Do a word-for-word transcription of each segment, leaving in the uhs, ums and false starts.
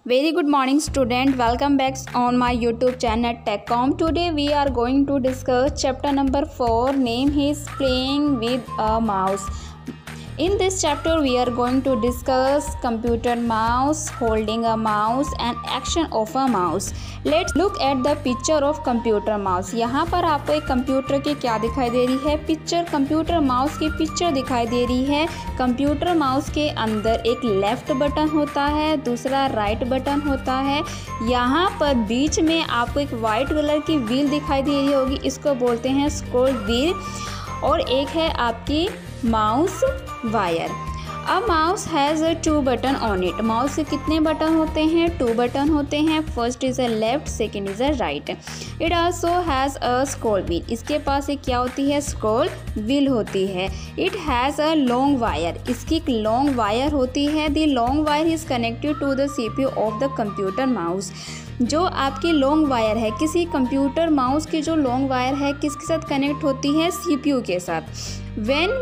Very good morning student, welcome back on my YouTube channel TechCom. Today we are going to discuss chapter number four, name is playing with a mouse. In this chapter we are going to discuss computer mouse, holding a mouse and action of a mouse. Let's look at the picture of computer mouse. यहाँ पर आपको एक computer की क्या दिखाई दे रही है पिक्चर, कंप्यूटर माउस की पिक्चर दिखाई दे रही है। कंप्यूटर माउस के अंदर एक लेफ्ट बटन होता है, दूसरा राइट बटन होता है। यहाँ पर बीच में आपको एक वाइट कलर की व्हील दिखाई दे रही होगी, इसको बोलते हैं स्क्रोल व्हील। और एक है आपकी mouse wire. A mouse has two button on it. Mouse के कितने बटन होते हैं? टू बटन होते हैं। First is a left, second is a right. It also has a scroll wheel. इसके पास एक क्या होती है? स्क्रोल व्हील होती है। It has a long wire. इसकी एक लॉन्ग वायर होती है। The long wire is connected to the CPU of the computer mouse. जो आपकी लॉन्ग वायर है, किसी कंप्यूटर माउस की जो लॉन्ग वायर है किसके साथ कनेक्ट होती है? सीपीयू के साथ। When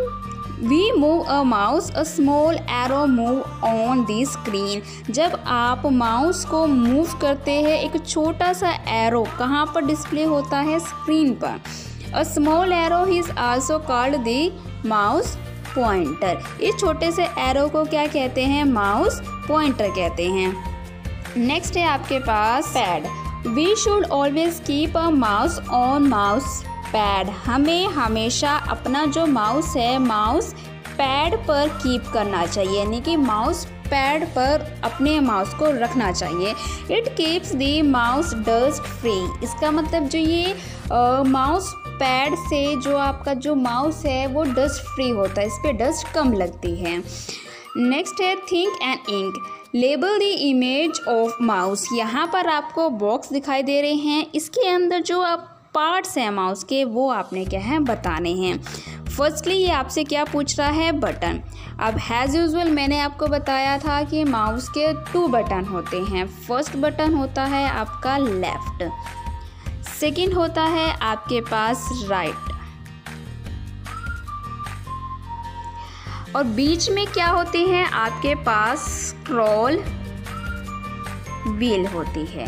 we move a mouse a small arrow move on the screen. जब आप माउस को मूव करते हैं एक छोटा सा एरो कहाँ पर डिस्प्ले होता है? स्क्रीन पर। A small arrow is also called the mouse pointer. इस छोटे से एरो को क्या कहते हैं? माउस पॉइंटर कहते हैं। नेक्स्ट है आपके पास pad. We should always keep a mouse on mouse pad. हमें हमेशा अपना जो माउस है माउस पैड पर कीप करना चाहिए, यानी कि माउस पैड पर अपने माउस को रखना चाहिए। It keeps the mouse dust free. इसका मतलब जो ये आ, माउस पैड से जो आपका जो माउस है वो डस्ट फ्री होता है, इस पर डस्ट कम लगती है। नेक्स्ट है think and ink. Label the image of mouse. यहाँ पर आपको बॉक्स दिखाई दे रहे हैं, इसके अंदर जो आप पार्ट्स हैं माउस के वो आपने क्या है बताने हैं। फर्स्टली ये आपसे क्या पूछ रहा है? बटन। अब हैज़ यूजुअल मैंने आपको बताया था कि माउस के टू बटन होते हैं। फर्स्ट बटन होता है आपका लेफ्ट, सेकंड होता है आपके पास राइट, और बीच में क्या होती है? आपके पास स्क्रॉल व्हील होती है।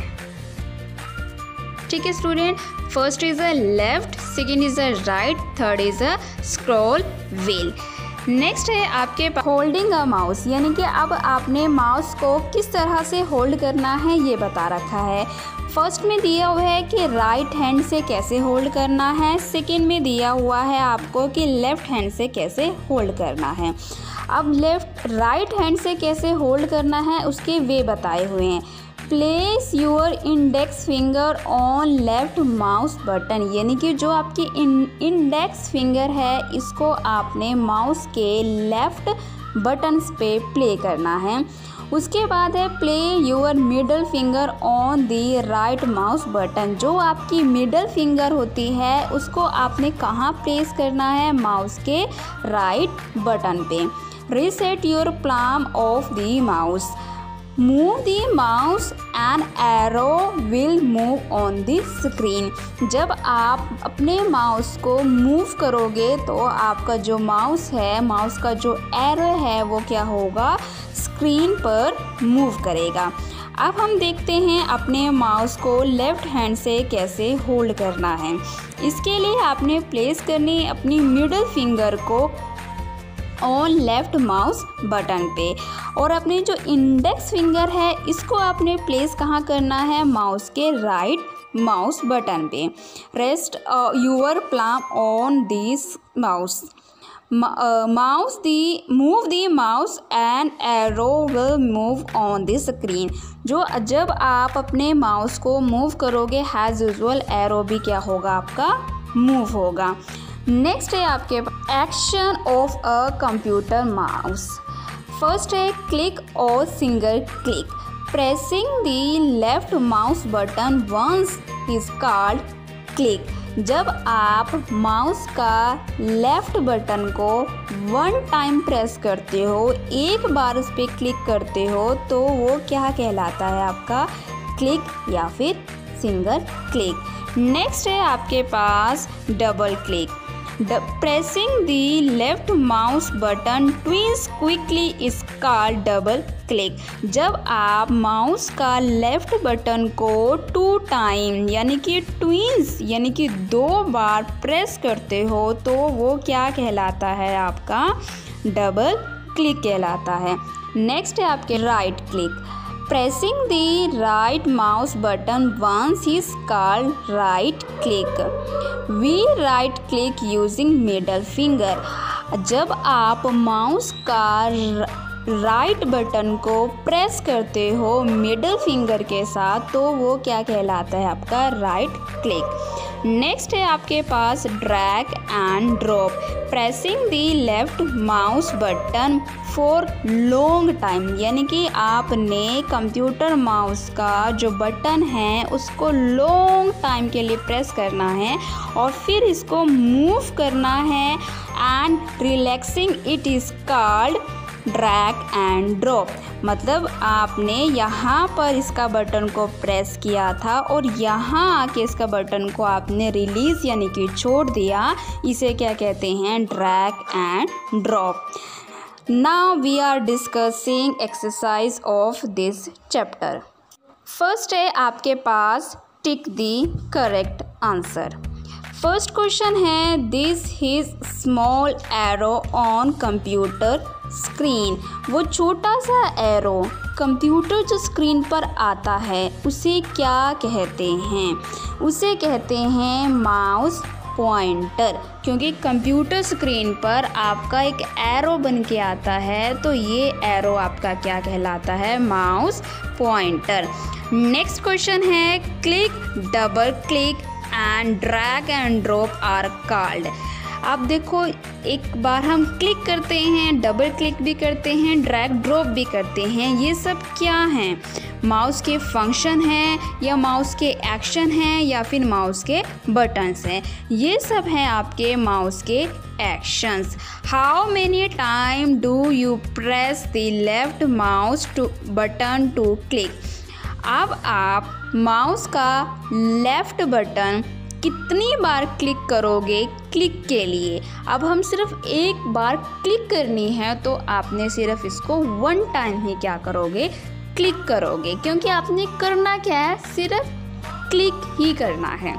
ठीक है student, first is a left, second is a right, third is a scroll wheel. Next है आपके पास होल्डिंग अ माउस, यानी कि अब आपने माउस को किस तरह से होल्ड करना है ये बता रखा है। फर्स्ट में दिया हुआ है कि राइट हैंड से कैसे होल्ड करना है, सेकेंड में दिया हुआ है आपको कि लेफ्ट हैंड से कैसे होल्ड करना है। अब लेफ्ट राइट हैंड से कैसे होल्ड करना है उसके वे बताए हुए हैं। Place your index finger on left mouse button, यानी कि जो आपकी इंडेक्स फिंगर है इसको आपने माउस के लेफ्ट बटन्स पे प्ले करना है। उसके बाद है play your middle finger on the right mouse button. जो आपकी मिडल फिंगर होती है उसको आपने कहाँ प्लेस करना है? माउस के राइट बटन पे। Reset your palm of the mouse. Move the mouse and arrow will move on the screen. जब आप अपने माउस को मूव करोगे तो आपका जो माउस है, माउस का जो एरो है वो क्या होगा? स्क्रीन पर मूव करेगा। अब हम देखते हैं अपने माउस को लेफ्ट हैंड से कैसे होल्ड करना है। इसके लिए आपने प्लेस करनी है अपनी मिडल फिंगर को ऑन लेफ्ट माउस बटन पे, और अपनी जो इंडेक्स फिंगर है इसको आपने प्लेस कहाँ करना है? माउस के राइट माउस बटन पे। Rest your palm on this mouse mouse the move the mouse and arrow will move on the screen. जो जब आप अपने माउस को मूव करोगे हैज़ यूजुअल एरो भी क्या होगा? आपका मूव होगा। नेक्स्ट है आपके action of a computer mouse. First है क्लिक और single click. Pressing the left mouse button once is called click. जब आप माउस का लेफ्ट बटन को वन टाइम प्रेस करते हो, एक बार उस पर क्लिक करते हो तो वो क्या कहलाता है? आपका क्लिक या फिर सिंगल क्लिक। नेक्स्ट है आपके पास double click. Pressing the left mouse button twice quickly is called double click. जब आप माउस का लेफ्ट बटन को टू टाइम यानी कि ट्विंस यानी कि दो बार प्रेस करते हो तो वो क्या कहलाता है, आपका डबल क्लिक कहलाता है। नेक्स्ट है आपके right click. Pressing the right mouse button once is called right click. We right click using middle finger. जब आप माउस का राइट बटन को प्रेस करते हो मिडल फिंगर के साथ तो वो क्या कहलाता है, आपका राइट क्लिक। नेक्स्ट है आपके पास drag and drop. Pressing the left mouse button for long time यानी कि आपने कंप्यूटर माउस का जो बटन है उसको लॉन्ग टाइम के लिए प्रेस करना है और फिर इसको मूव करना है and relaxing it is called drag and drop. मतलब आपने यहाँ पर इसका बटन को प्रेस किया था और यहाँ आके इसका बटन को आपने रिलीज़ यानी कि छोड़ दिया, इसे क्या कहते हैं, drag and drop. Now we are discussing exercise of this chapter. First है आपके पास tick the correct answer. First question है this is small arrow on computer screen. वो छोटा सा एरो कंप्यूटर जो स्क्रीन पर आता है उसे क्या कहते हैं, उसे कहते हैं माउस पॉइंटर। क्योंकि कंप्यूटर स्क्रीन पर आपका एक एरो बन के आता है तो ये एरो आपका क्या कहलाता है, माउस पॉइंटर। नेक्स्ट क्वेश्चन है click, double click and drag and drop are called. आप देखो एक बार हम क्लिक करते हैं, डबल क्लिक भी करते हैं, ड्रैग ड्रॉप भी करते हैं, ये सब क्या हैं, माउस के फंक्शन हैं या माउस के एक्शन हैं या फिर माउस के बटन्स हैं, ये सब हैं आपके माउस के actions. How many time do you press the left mouse to button to click. अब आप माउस का लेफ्ट बटन कितनी बार क्लिक करोगे क्लिक के लिए। अब हम सिर्फ एक बार क्लिक करनी है तो आपने सिर्फ इसको वन टाइम ही क्या करोगे, क्लिक करोगे, क्योंकि आपने करना क्या है, सिर्फ क्लिक ही करना है।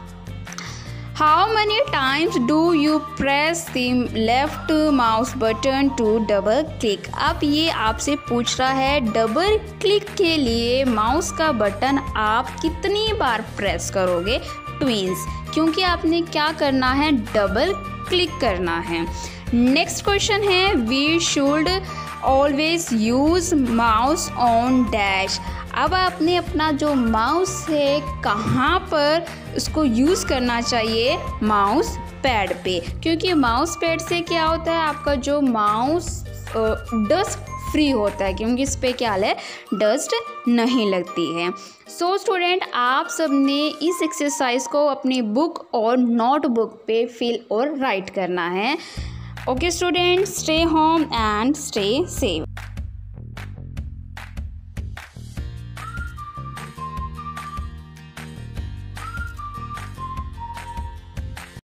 How many times do you press the left mouse button to double click. अब ये आपसे पूछ रहा है डबल क्लिक के लिए माउस का बटन आप कितनी बार प्रेस करोगे, ट्विंस, क्योंकि आपने क्या करना है, डबल क्लिक करना है। नेक्स्ट क्वेश्चन है we should always use mouse on dash. अब आपने अपना जो माउस है कहाँ पर उसको यूज़ करना चाहिए, माउस पैड पे, क्योंकि माउस पैड से क्या होता है, आपका जो माउस डस्ट फ्री होता है, क्योंकि इस पर क्या है, डस्ट नहीं लगती है। सो so, स्टूडेंट आप सब ने इस एक्सरसाइज को अपनी बुक और नोटबुक पे फिल और राइट करना है। Okay student, stay home and stay safe.